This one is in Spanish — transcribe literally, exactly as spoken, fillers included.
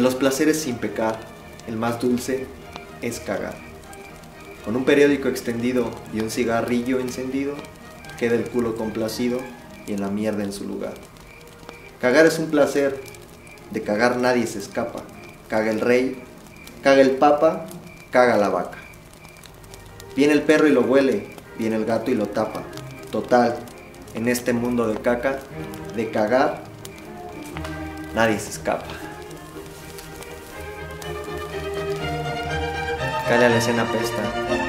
los placeres sin pecar, el más dulce es cagar. Con un periódico extendido y un cigarrillo encendido, queda el culo complacido y en la mierda en su lugar. Cagar es un placer, de cagar nadie se escapa. Caga el rey, caga el papa, caga la vaca. Viene el perro y lo huele, viene el gato y lo tapa. Total, en este mundo de caca, de cagar, nadie se escapa. Calla la escena pesta.